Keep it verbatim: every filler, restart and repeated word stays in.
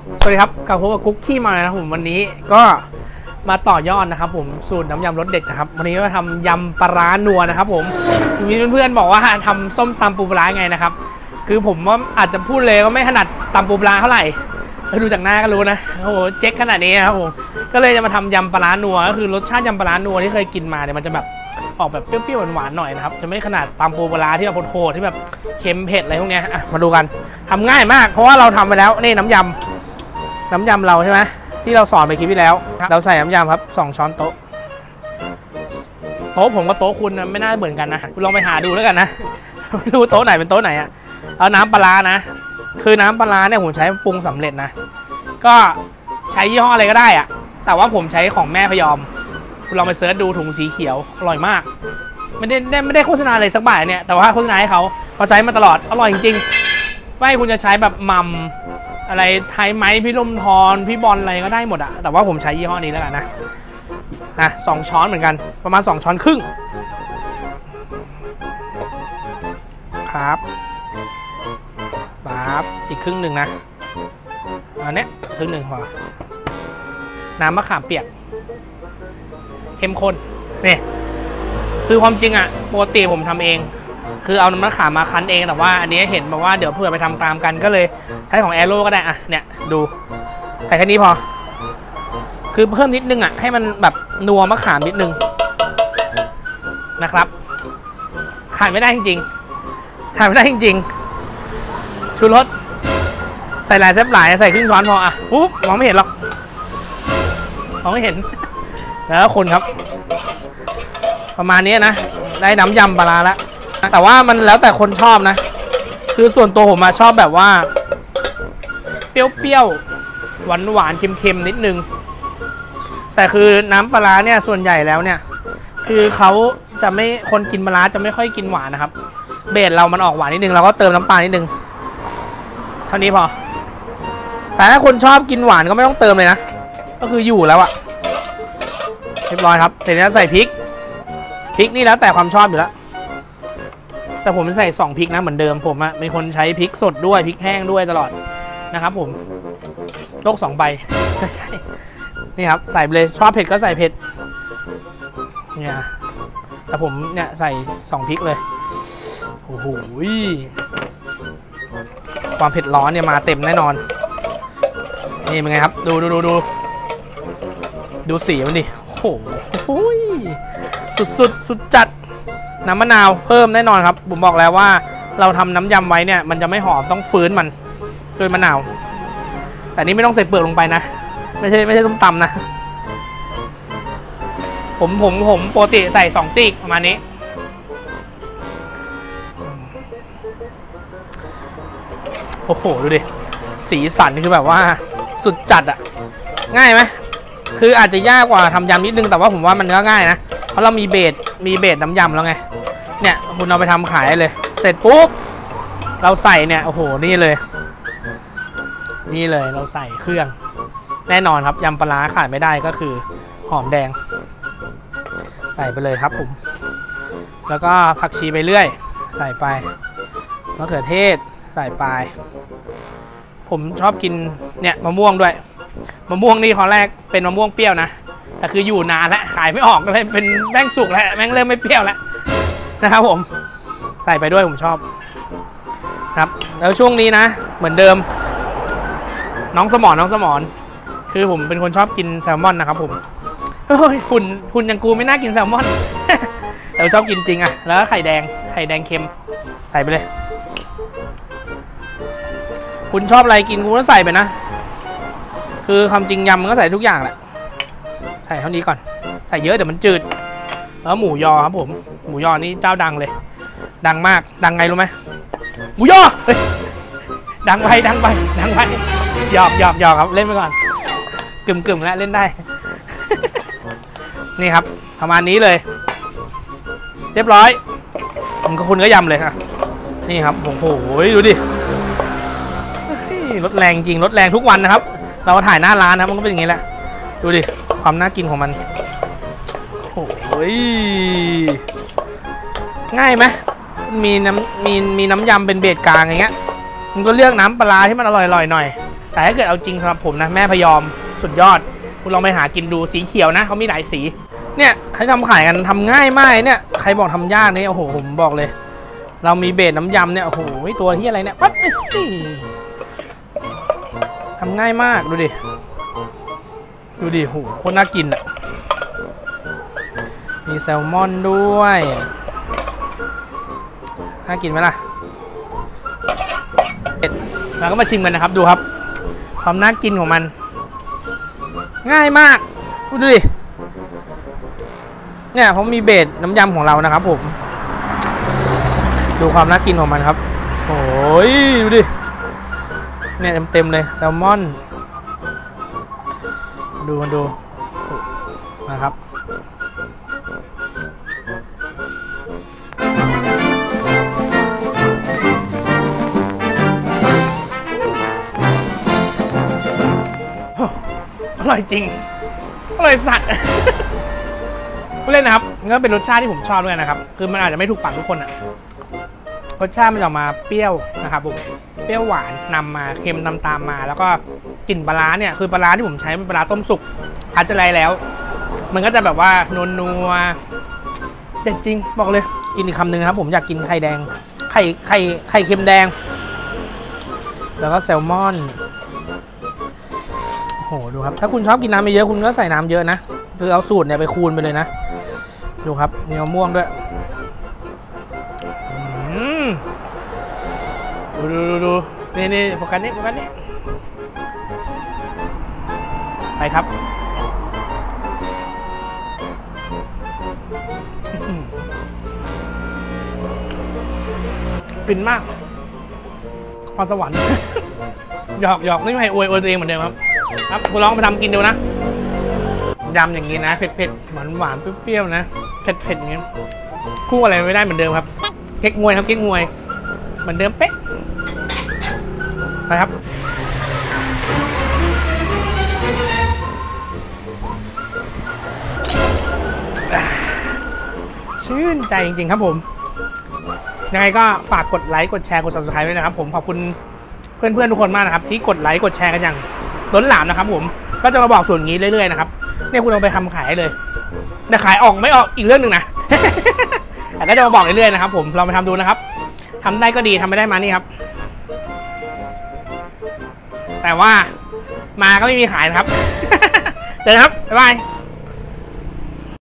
สวัสดีครับกับผมกุ๊กขี้มานะครับผมวันนี้ก็มาต่อยอดนะครับผมสูตรน้ำยำรสเด็ดนะครับวันนี้มาทำยำปลาร้านัวนะครับผมมีเพื่อนๆบอกว่าทำส้มตำปูปลาร้าไงนะครับคือผมว่าอาจจะพูดเลยว่าไม่ถนัดตำปูปลาร้าเท่าไหร่ดูจากหน้าก็รู้นะโอ้โหเจ๊กขนาดนี้นะครับผมก็เลยจะมาทำยำปลาร้านัวก็คือรสชาติยำปลาร้านัวที่เคยกินมาเนี่ยมันจะแบบออกแบบเปรี้ยวๆหวานๆหน่อยนะครับจะไม่ขนาดตำปูปลาร้าที่แบบโหดๆที่แบบเค็มเผ็ดอะไรพวกนี้อ่ะมาดูกันทำง่ายมากเพราะว่าเราทำไปแล้วนี่น้ำยำน้ำยำเราใช่ไหมที่เราสอนไปคลิปที่แล้วเราใส่น้ำยำครับสองช้อนโต๊ะโต๊ะผมกับโต๊ะคุณไม่น่าเหมือนกันนะคุณลองไปหาดูแล้วกันนะไม่รู้โต๊ะไหนเป็นโต๊ะไหนอ่ะเอาน้ำปลานะคือน้ำปลาเนี่ยผมใช้ปรุงสำเร็จนะก็ใช้ยี่ห้ออะไรก็ได้อะแต่ว่าผมใช้ของแม่พยอมคุณลองไปเสิร์ชดูถุงสีเขียวอร่อยมากไม่ได้ไม่ได้โฆษณาอะไรสักบาทเนี่ยแต่ว่าโฆษณาให้เขาเขาใช้มาตลอดอร่อยจริงๆไม่คุณจะใช้แบบมัมอะไรไทยไหมพี่ลมทอนพี่บอลอะไรก็ได้หมดอะแต่ว่าผมใช้ยี่ห้อนี้แล้วกันนะนะสองช้อนเหมือนกันประมาณสองช้อนครึ่งครับครับอีกครึ่งหนึ่งนะอันนี้ครึ่งหนึ่งพอน้ำมะขามเปียกเข้มข้นนี่คือความจริงอะปกติผมทำเองคือเอาน้ำมะขามมาคั้นเองแต่ว่าอันนี้เห็นบอกว่าเดี๋ยวเผื่อไปทำตามกันก็เลยใช้ของแอโร่ก็ได้อะเนี่ยดูใส่แค่นี้พอคือเพิ่มนิดนึงอะให้มันแบบนัวมะขามนิดนึงนะครับขาดไม่ได้จริงๆขาดไม่ได้จริงๆชูรสใส่หลายแซ่บหลายใส่ครึ่งช้อนพออ่ะปุ๊บมองไม่เห็นหรอกมองไม่เห็นแล้วคนครับประมาณนี้นะได้น้ำยำปลาร้าแล้วแต่ว่ามันแล้วแต่คนชอบนะคือส่วนตัวผมมาชอบแบบว่าเปรี้ยวๆหวานหวานเค็มๆนิดนึงแต่คือน้ำปลาร้าเนี่ยส่วนใหญ่แล้วเนี่ยคือเขาจะไม่คนกินปลาร้าจะไม่ค่อยกินหวานนะครับเบสเรามันออกหวานนิดนึงเราก็เติมน้ำปลานิดนึงเท่านี้พอแต่ถ้าคนชอบกินหวานก็ไม่ต้องเติมเลยนะก็คืออยู่แล้วอะเรียบร้อยครับเสร็จแล้วใส่พริกพริกนี่แล้วแต่ความชอบอยู่แล้วแต่ผมใส่สองพริกนะเหมือนเดิมผมอะเป็นคนใช้พริกสดด้วยพริกแห้งด้วยตลอดนะครับผมโลกสองใบใช่นี่ครับใส่ไปเลยชอบเผ็ดก็ใส่เผ็ดเนี่ยแต่ผมเนี่ยใส่สองพริกเลยโอ้โหความเผ็ดร้อนเนี่ยมาเต็มแน่นอนนี่เป็นไงครับดูดูดูดูดูสีมันดิโอ้โหสุดสุดสุดจัดน้ำมะนาวเพิ่มแน่นอนครับผมบอกแล้วว่าเราทำน้ำยำไว้เนี่ยมันจะไม่หอมต้องฟื้นมันด้วยมะนาวแต่นี้ไม่ต้องใส่เปลือกลงไปนะไม่ใช่ไม่ใช่ต้มตำนะผมผมผมปกติใส่สองซีกประมาณนี้โอ้โหดูดิสีสันคือแบบว่าสุดจัดอะง่ายไหมคืออาจจะยากกว่าทำยำนิดนึงแต่ว่าผมว่ามันก็ง่ายนะเพราะเรามีเบสมีเบสน้ำยำแล้วไงเนี่ยคุณเอาไปทำขายเลยเสร็จปุ๊บเราใส่เนี่ยโอ้โหนี่เลยนี่เลยเราใส่เครื่องแน่นอนครับยำปลาร้าขาดไม่ได้ก็คือหอมแดงใส่ไปเลยครับผมแล้วก็ผักชีไปเรื่อยใส่ไปมะเขือเทศใส่ไปผมชอบกินเนี่ยมะม่วงด้วยมะม่วงนี่ตอนแรกเป็นมะม่วงเปรี้ยวนะแต่คืออยู่นานแล้วขายไม่ออกเลยเป็นแม่งสุกแล้วแม่งเริ่มไม่เปรี้ยวแล้วนะครับผมใส่ไปด้วยผมชอบครับแล้วช่วงนี้นะเหมือนเดิมน้องสมอนน้องสมอนคือผมเป็นคนชอบกินแซลมอนนะครับผมเฮ้ยคุณคุณยังกูไม่น่ากินแซลมอนแต่ชอบกินจริงอะแล้วไข่แดงไข่แดงเค็มใส่ไปเลยคุณชอบอะไรกินคุณก็ใส่ไปนะคือความจริงยำมันก็ใส่ทุกอย่างแหละใส่เท่านี้ก่อนใส่เยอะเดี๋ยวมันจืดแล้วหมูยอครับผมหมูยอนี่เจ้าดังเลยดังมากดังไงรู้ไหมหมูยอดังไปดังไปดังไปหยอกหยอกหยอกครับเล่นไปก่อนกึ่มกึ่มแล้วเล่นได้นี่ครับประมาณนี้เลยเรียบร้อยผมกับคุณก็ยำเลยค่ะนี่ครับโอ้โหดูดิรถแรงจริงรถแรงทุกวันนะครับเราถ่ายหน้าร้านนะมันก็เป็นอย่างนี้แหละดูดิความน่ากินของมันโอ้ยง่ายไหมมีน้ำมีมีน้ำยำเป็นเบสกลางอย่างเงี้ยมันก็เลือกน้ำปลาที่มันอร่อยๆหน่อยแต่ถ้าเกิดเอาจริงสำหรับผมนะแม่พยอมสุดยอดคุณลองไปหากินดูสีเขียวนะเขามีหลายสีเนี่ยให้ทำขายกันทำง่ายมากเนี่ยใครบอกทำยากเนี่ยโอ้โหผมบอกเลยเรามีเบสน้ำยำเนี่ยโอ้โหตัวที่อะไรเนี่ยปั๊บทำง่ายมากดูดิดูดิโหโคตรน่ากินอ่ะมีแซลมอนด้วยน่ากินไหมล่ะเราก็มาชิมกันนะครับดูครับความน่ากินของมันง่ายมากดูดิเนี่ยผมมีเบสน้ำยำของเรานะครับผมดูความน่ากินของมันครับโอ้ยดูดิเนี่ยเต็มๆเลยแซลมอนดูมันดูนะครับอร่อยจริงอร่อยสัตว์ผู้เล่นนะครับก็เป็นรสชาติที่ผมชอบด้วยนะครับคือมันอาจจะไม่ถูกปากทุกคนอะรสชาติมันจะมาเปรี้ยวนะครับผมเปรี้ยวหวานนำมาเค็มนำตามมาแล้วก็กลิ่นปลาร้าเนี่ยคือปลาร้าที่ผมใช้เป็นปลาร้าต้มสุกอาจจะไรแล้วมันก็จะแบบว่านวลนัวเด็ดจริงบอกเลยกินอีกคำหนึ่งนะครับผมอยากกินไข่แดงไข่ไข่ไข่เค็มแดงแล้วก็แซลมอนโอ้โหดูครับถ้าคุณชอบกินน้ำเยอะคุณก็ใส่น้ำเยอะนะคือเอาสูตรเนี่ยไปคูณไปเลยนะดูครับมีมะม่วงด้วยดูดูดูดูนี่นี่โฟกัสนี่โฟกัสนี่ไปครับฟินมากพรสวรรค์หยอกหยอกไม่ให้อวยอวยตัวเองเหมือนเดิมครับครับคุณลองไปทำกินดูนะยำอย่างนี้นะเผ็ดเผ็ดหวานหวานเปรี้ยวๆนะเผ็ดเผ็ดอย่างนี้คู่อะไรไม่ได้เหมือนเดิมครับเก๊กงวยครับเก๊กงวยเหมือนเดิมเป๊ะไปครับชื่นใจจริงๆครับผมยังไงก็ฝากกดไลค์กดแชร์กด ซับสไครบ์ ด้วยนะครับผมขอบคุณเพื่อนๆทุกคนมากนะครับที่กดไลค์กดแชร์กันอย่างล้นหลามนะครับผมก็จะมาบอกส่วนนี้เรื่อยๆนะครับเนี่ยคุณลองไปทำขายเลยแต่ขายออกไม่ออกอีกเรื่องหนึ่งนะ แต่ก็จะมาบอกเรื่อยๆนะครับผมลองไปทำดูนะครับทำได้ก็ดีทำไม่ได้มานี่ครับแต่ว่ามาก็ไม่มีขายนะครับ เจอกันครับบ๊ายบาย